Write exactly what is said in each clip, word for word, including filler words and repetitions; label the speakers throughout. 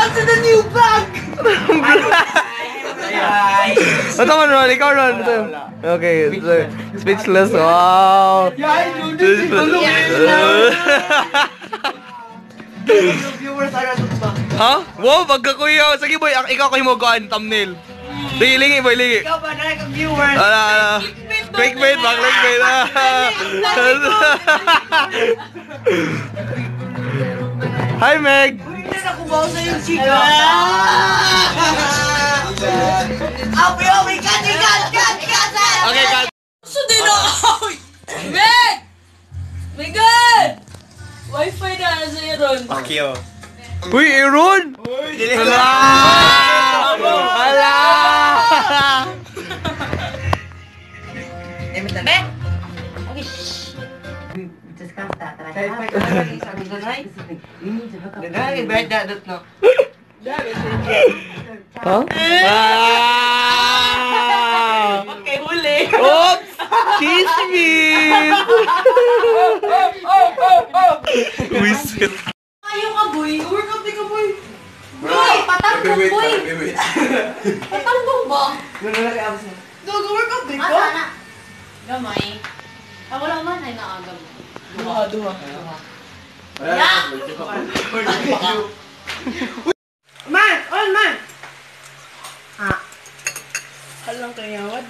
Speaker 1: to the new bag!
Speaker 2: Ito man, Ron. Ikaw, Ron. Okay. Speechless. Wow. Ha? Wow, magkakuya. Sige, boy. Ikaw kayo mo gaan thumbnail. Lingi, lingi, boy. Lingi.
Speaker 1: Ikaw ba na yung viewers?
Speaker 2: Ala, ala. Clickbait, bang clickbait. Hi, Meg.
Speaker 1: Hindi na kubaw sa yung chika. Api, api, kat, kat, kat, kat.
Speaker 2: Okay, kat.
Speaker 3: So din ako! Meg! My God! Wi-Fi na na sa'yo ron.
Speaker 4: Pakyo.
Speaker 2: Uy, Aaron! Hala! Hala!
Speaker 1: Meg! Okay, shh. Just come ta. Dagay, bayad dadot no.
Speaker 2: Huh? Ah!
Speaker 1: Okay, huli.
Speaker 2: Oops! Chismis! Wisit.
Speaker 3: Ayaw ka, boy. Work up ka, boy. Boy, patangkong, boy. Patangkong ba?
Speaker 1: Gano'n na kaya ako sa'yo.
Speaker 3: Dogo, work up ka?
Speaker 5: Asa na? Gamay. Ah, wala man ay naagam.
Speaker 3: Duha, duha.
Speaker 1: Man! On, man! Ah.
Speaker 3: Halang kayawad.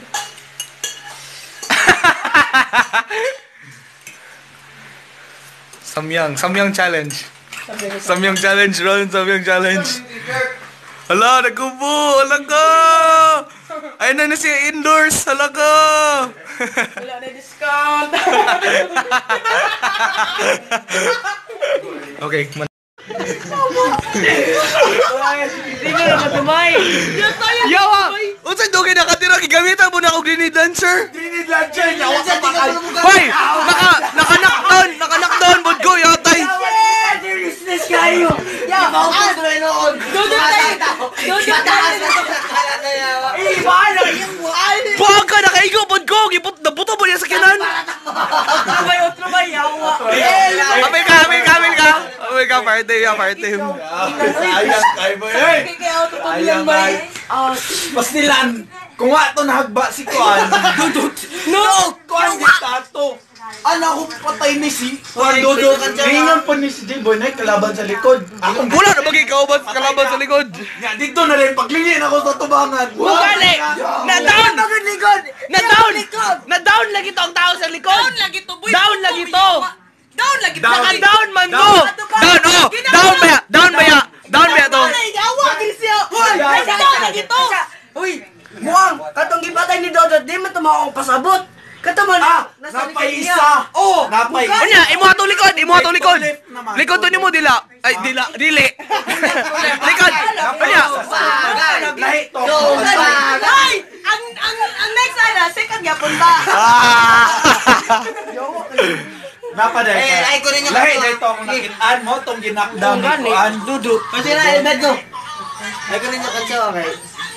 Speaker 2: Samyang, Samyang challenge. Samyang challenge, Ron. Samyang challenge. Hala, nagkubo! Hala ka! Ayun na na siya indoors! Hala ka!
Speaker 3: Wala na discount.
Speaker 2: Okay, man.
Speaker 1: Hindi na matumay!
Speaker 2: Yawa! Unsay dugay nakatira gigamitan mo na og grenade launcher?
Speaker 4: Grenade launcher niya. Huwag ka pakal.
Speaker 2: Hoy! Naka naka-knockdown, naka-knockdown bod ko yatay.
Speaker 1: Seriousness kayo! Ibaw ko sa noon!
Speaker 3: Dodo tayo! Dodo tayo!
Speaker 1: Eh, bahala! Yung buhay!
Speaker 2: Buwag ka nakaigo bod ko, giput nabuto mo niya sa kinan.
Speaker 1: May otro ba yawa?
Speaker 2: Apil ka, apil ka, apil ka. Apil ka, party, ya, party.
Speaker 4: Sayang kay boy. Hey!
Speaker 3: Kaya ako tutubilan ba eh?
Speaker 4: Pastilan! Kung nga ito nahagba si Kuan. Dudut! No! Kuan di tato! Ano ko patay ni si Kuan Dudut. Ngayon pa ni si J-Boy na kalaban sa likod. Ako
Speaker 2: Wala na magigkauban sa kalaban sa likod.
Speaker 4: nga dito na rin paglingin ako sa tubangan.
Speaker 2: Bugali! Na-down! Na-down! Na-down lagi to ang tao sa likod!
Speaker 3: Down lagi to, boy.
Speaker 2: Down lagi to!
Speaker 3: Down lagi to.
Speaker 2: Naka-down man mo! Down, oh! Down ba ya? Down ba ya? Down ba ya to?
Speaker 3: Yawa, siya. Hoy, ay down lagi to.
Speaker 1: Uy! Mukhang katong gipatay ni Dodot, di man tumawa pasabot! Kataman!
Speaker 4: Ah!
Speaker 1: Nasa likod
Speaker 4: Napay
Speaker 1: niya.
Speaker 4: isa!
Speaker 1: Oh!
Speaker 4: Napay isa!
Speaker 2: Unya, imo ato likod, imo ato likod.
Speaker 4: Left naman.
Speaker 2: Likod to nimo dila. Ay, dila, dili. Likod. Unya.
Speaker 4: Lahi to!
Speaker 3: Ay, ang ang ang next ana, second gyapon ta.
Speaker 2: Ah!
Speaker 4: Napaday ka.
Speaker 1: Eh, ay ko rin yung
Speaker 4: Lahi
Speaker 1: ato.
Speaker 4: na ito ang nakitaan mo, itong ginakdown ni Kuan Dudut.
Speaker 1: Kasi na, elmed ko! Ay ko rin yung kansa, okay?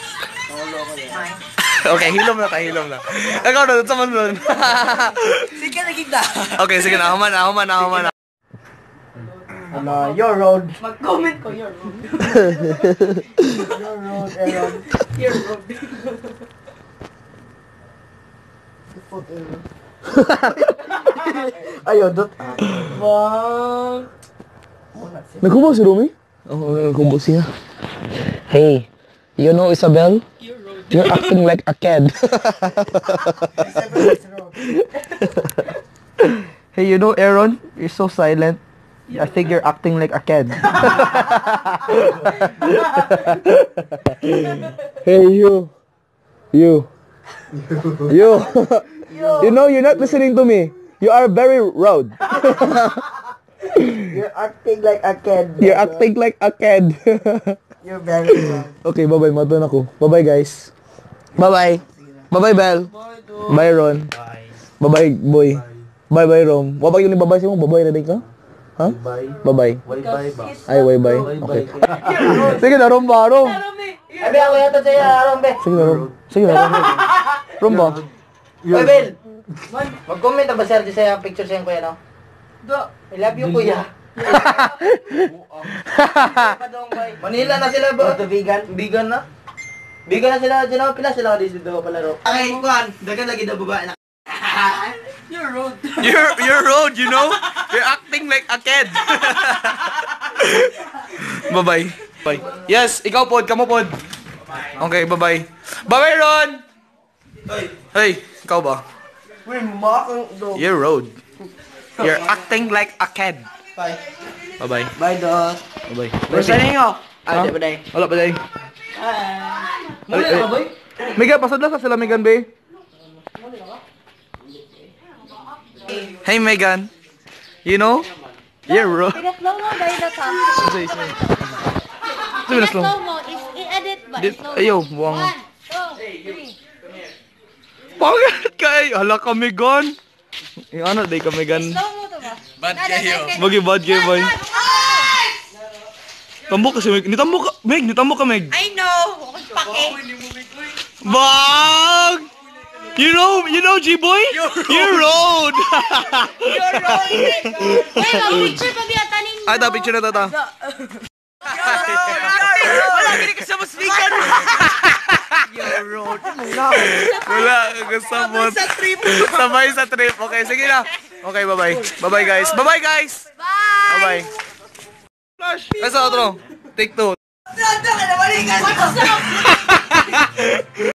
Speaker 2: Okay, hilom na tayo, hilom na. Ikaw na, sa man nun.
Speaker 1: Sige na kita!
Speaker 2: Okay, sige na, human na, human na, human na.
Speaker 1: Ano, your road.
Speaker 3: Mag-comment ko your road.
Speaker 1: Your road, Aaron.
Speaker 3: Your road.
Speaker 1: Ayaw, dot.
Speaker 3: Bang.
Speaker 2: Nagkubo si Rumi? Oo, nagkubo siya. Hey, you know Isabel? You're acting like a kid. Hey, you know Aaron? You're so silent. I think you're acting like a kid. Hey, you. You. You. You know, you're not listening to me. You are very rude.
Speaker 1: You're acting like a kid.
Speaker 2: You're acting like a kid.
Speaker 1: You're very wrong.
Speaker 2: Okay, bye-bye. Matun ako. Bye-bye, guys. Bye-bye. Bye-bye, Bel. Bye, Ron. Bye-bye, boy. Bye-bye, Rom. Wabag yun yung babay siya mo? Babay na din ka? Ha? Bye-bye.
Speaker 4: Bye-bye ba?
Speaker 2: Ay, bye-bye. Okay. Sige na, Rom ba? Rom.
Speaker 1: Abi, ako yata sa'yo, Aaron, be.
Speaker 2: Sige na, Rom. Sige na, Rom. Rom ba?
Speaker 1: Oy, Bel! Mag-comment na ba, sir, di sa'yo picture sa'yo, kuya, no?
Speaker 3: Do.
Speaker 1: I love you, kuya. Manila na sila ba? Ito vegan? Vegan na? Vegan na sila, dyan ako pila sila dito palaro. Ay, kuhan, dagan lagi daw babae na.
Speaker 3: You're rude.
Speaker 2: You're, you're rude, you know? You're acting like a kid. Bye-bye. Bye. Yes, ikaw pod, kamo pod. Okay, bye-bye. Bye-bye, Ron! Hey, ikaw ba?
Speaker 1: Uy, makakang dog.
Speaker 2: You're rude. You're acting like a kid.
Speaker 1: Bye.
Speaker 2: Bye-bye.
Speaker 1: Bye, dog.
Speaker 2: Bye-bye.
Speaker 1: Basta ninyo. Ay,
Speaker 2: Ha?
Speaker 1: di ba day?
Speaker 2: Wala pa day.
Speaker 1: Muli na ba, boy?
Speaker 2: Miguel, pasad lang sa sila, Megan, be. Hey, Megan. You know? You're rude.
Speaker 5: Pinaslow mo ba yun ka?
Speaker 2: Say, say. Sabi na slow.
Speaker 5: Pinaslow mo, is i-edit ba?
Speaker 2: Dit-
Speaker 5: I-slow mo.
Speaker 2: Ayaw, buwang.
Speaker 5: One, two, three.
Speaker 2: Pangit kay. Hala ka, Megan. Yung ano, day ka, Megan.
Speaker 5: Slow mo to ba?
Speaker 3: Bad kayo.
Speaker 2: Magi bad kayo, boy. Tambok kasi, Meg. Nitambok ka, Meg. Nitambok ka, Meg.
Speaker 3: I know. Pake.
Speaker 2: Bang! You know, you know, G-boy? You're rude.
Speaker 3: You're rude.
Speaker 5: Wait, mag-picture pa biya tanin mo.
Speaker 2: Ay, ta, picture na tata.
Speaker 3: Wala gini ka sa muslikan. You're rude.
Speaker 2: Wala, kasabot.
Speaker 3: Sa trip.
Speaker 2: Sabay sa trip. Okay, sige na. Okay, bye-bye. Bye-bye, guys. Bye-bye, guys.
Speaker 3: Bye.
Speaker 2: Bye-bye. Flash. Ay, sa outro. Take two.
Speaker 1: What's up?